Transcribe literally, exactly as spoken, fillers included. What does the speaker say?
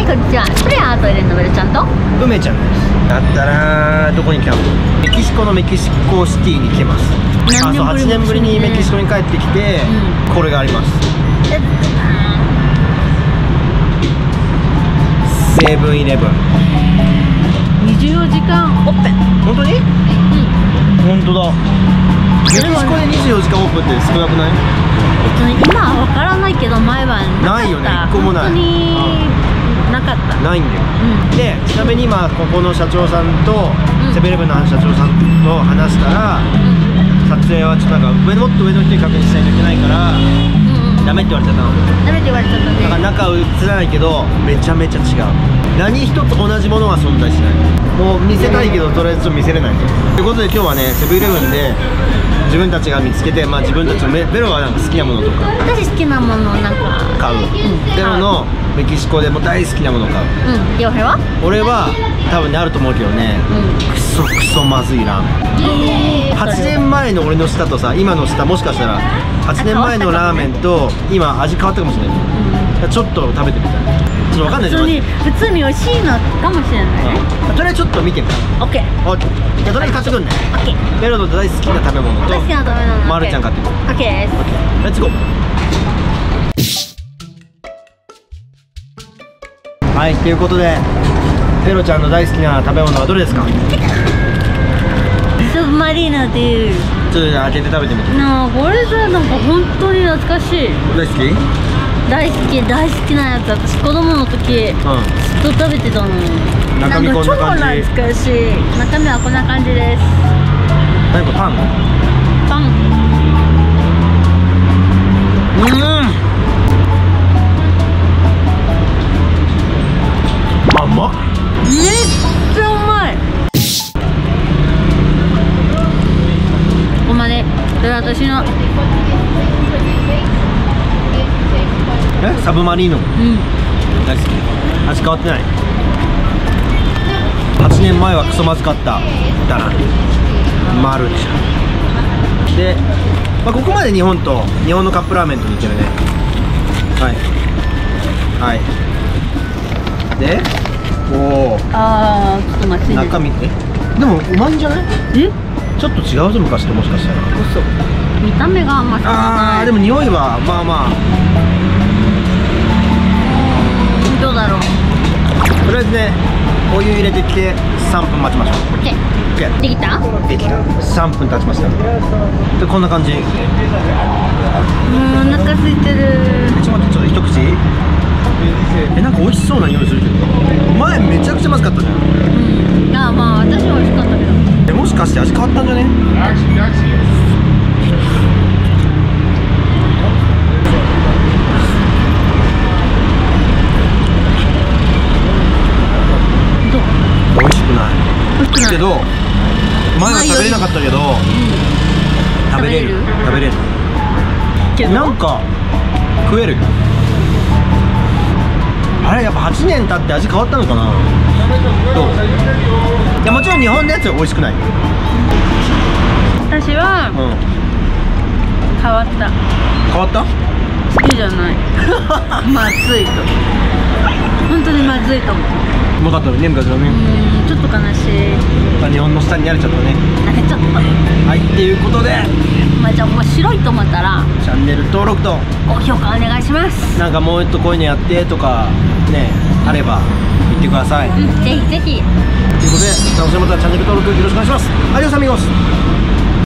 こんにちは。これは後入れるのベルちゃんと梅ちゃんです。だったらどこに来たの？メキシコのメキシコシティに来てます。あ、そう、はちねんぶりにメキシコに帰ってきて、うん、これがあります。セブンイレブンにじゅうよじかんオープン。 本当に？うん、本当だ。メキシコでにじゅうよじかんオープンって少なくない？ 今は分からないけど前はないよね。一個もない。 本当になかった。 ないんだよ、うん、でちなみに今ここの社長さんと、うん、セブンイレブンの社長さんと話したら、うん、撮影はちょっとなんか上もっと上の人に確認しないといけないから、うん、ダメって言われちゃったの。 ダメって言われちゃったね。 だから中は映らないけどめちゃめちゃ違う。何一つ同じものは存在しない。もう見せたいけどとりあえずちょっと見せれないということで、今日はねセブンイレブンで自分たちが見つけて、まあ、自分たちのベロがなんか好きなものとか、 私好きなものなんか買う、うん、ベロのメキシコでも大好きなものを買う。 うん、洋平は？ 俺は多分ねあると思うけどね、うん、クソクソまずいラーメン。はちねんまえの俺の舌とさ今の舌、もしかしたらはちねんまえのラーメンと今味変わったかもしれない、うん、ちょっと食べてみたい。ちょっとわかんないじゃん。普通に普通に美味しいのかもしれないね、 うん、とりあえずちょっと見てみた。オッケー。おじゃあとりあえず買ってくんね。オッケー。ベロの大好きな食べ物と大好きな食べ物まるちゃん買ってくる。 オッケーです。 レッツゴー。はい、ということでペロちゃんの大好きな食べ物はどれですか？ サブマリーナっていう。 ちょっと開けて食べてみて。 なあ、これさ、なんか本当に懐かしい。 大好き？ 大好き、大好きなやつ。私子供の時、うん、ずっと食べてたの。 中身こんな感じ。 超懐かしい。中身はこんな感じです。 何かパン？ パン。 うん。甘っ。 めっちゃうまい。ここまで。これは私の。 え、サブマリーノ。うん。大好き。味変わってない。はちねんまえはクソまずかっただな。マルちゃんで、まあ、ここまで日本と日本のカップラーメンと似てるね。はいはいで、おお、 あー、ちょっと待って、 中身えでもうまいんじゃない？えちょっと違うぞ昔と。もしかしたら嘘。見た目が甘くない。 あー、でも匂いはまあまあどうだろう。 とりあえずねお湯入れてきてさんぷん待ちましょう。 OK。 できた？ できた。さんぷん経ちました。でこんな感じ。もうお腹空いてる。 ちょっと待って、ちょっと一口。え、なんか美味しそうな匂いするけど前めちゃくちゃまずかったじゃん。 うん、あ、まあ私は美味しかったけど。 え、もしかして味変わったんじゃね？美味しくない。 美味しくないけど前は食べれなかったけど、うん、食べれる食べれるけどなんか食える。あれやっぱはちねん経って味変わったのかな。どう？いやもちろん日本のやつは美味しくない。 私は、うん、変わった。 変わった？ 好きじゃないまずいと。本当にまずいと思う。 うまかったのね、昔はね。 うん、ちょっと悲しい。 日本の下に慣れちゃったね。 慣れちゃった。 はい、っていうことで、 まあじゃあ面白いと思ったらチャンネル登録と高評価お願いします。 なんかもう一個こういうのやってとかね、あれば言ってください。 うん、ぜひぜひ。 ということで、またチャンネル登録よろしくお願いします。アディオスアミゴス。